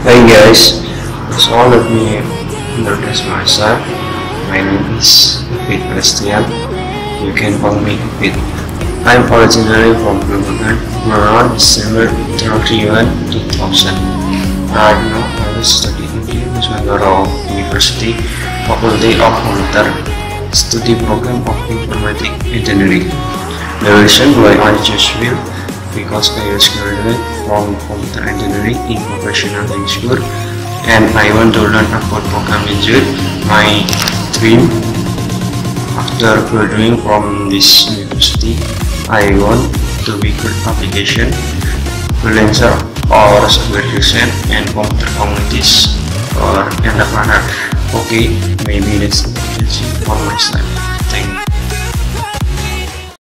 Hey guys, so let me introduce myself. My name is Fit Christian. You can call me Fit. I'm originally from Lebanon, born on December 31, 2000. Right now, I study in the Udinus University, Faculty of Computer, Study Program of Informatic Engineering. The reason why I chose Will because I just graduated from computer engineering in professional high school and I want to learn about programming. My dream after graduating from this university, I want to be good application, freelancer or graduation and computer communities or entrepreneur. Okay, maybe let's